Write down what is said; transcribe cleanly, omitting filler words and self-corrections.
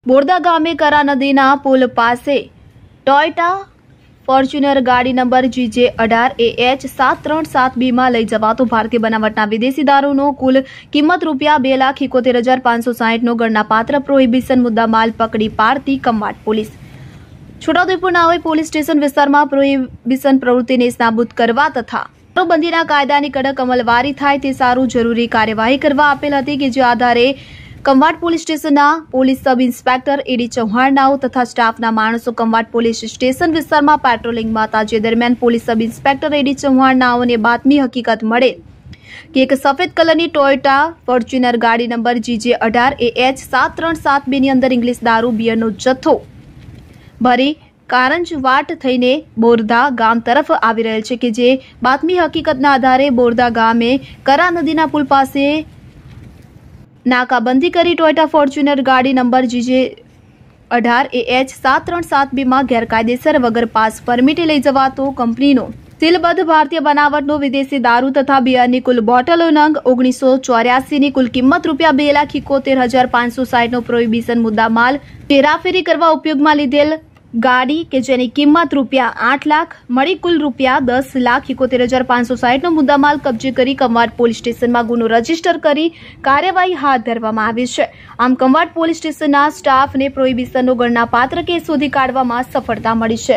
બોરદા ગામે કરા નદીના પુલ પાસે ટોયોટા ફોર્ચ્યુનર ગાડી નંબર GJ18AH 737B માં લઈ જવાતો ભારતીય બનાવટના વિદેશી દારૂનો કુલ કિંમત ₹2,71,560 નો ગણનાપાત્ર પ્રોહિબિશન મુદ્દામાલ પકડી પાડતી કમાડ પોલીસ। છોટાઉદેપુર નાઓઈ પોલીસ સ્ટેશન વિસ્તારમાં પ્રોહિબિશન પ્રવૃત્તિને નાબૂદ કરવા તથા દારૂબંધીના કાયદાની કડક અમલવારી થાય તે સારું જરૂરી કાર્યવાહી કરવા આપેલ હતી કે જે આધારે કમાડ પોલીસ સ્ટેશનના police sub inspector AD Chauhan નાઓ તથા સ્ટાફના માણસો કમાડ પોલીસ સ્ટેશન વિસ્તારમાં પેટ્રોલિંગમાં હતા। જે દરમિયાન police sub inspector AD Chauhan નાઓને બાતમી હકીકત મળે કે એક સફેદ કલરની ટોયોટા ફોર્ચ્યુનર ગાડી નંબર GJ18AH 737B ની અંદર ઇંગ્લિશ દારૂ બિયરનો જથ્થો ભરી કારંજવાટ થઈને બોરદા ગામ તરફ આવી રહેલ છે કે જે બાતમી હકીકતના આધારે બોરદા ગામે કરા નદીના પુલ પાસે નાકાબંધી કરી ટોયોટા ફોર્ચ્યુનર ગાડી નંબર GJ18AH 737B માં ગેરકાયદેસર વગર પાસ પરમિટે લઈ જવાતો કંપનીનો સીલબદ્ધ ભારતીય બનાવટનો વિદેશી દારૂ તથા બિયરની કુલ બોટલો નંગ 1984 ની કુલ કિંમત ₹2,71,560 નો પ્રોહિબિશન મુદ્દામાલ હેરાફેરી કરવા ઉપયોગમાં લીધેલ ગાડી કે જેની કિંમત ₹8 લાખ મળી કુલ ₹10,71,560 નો મુદ્દામાલ કબજે કરી કમાડ પોલીસ સ્ટેશનમાં ગુનો રજીસ્ટર કરી કાર્યવાહી હાથ ધરવામાં આવી છે। આમ કમાડ પોલીસ સ્ટેશનના સ્ટાફને પ્રોહિબિશનનો ગણનાપાત્ર કેસ શોધી કાઢવામાં સફળતા મળી છે।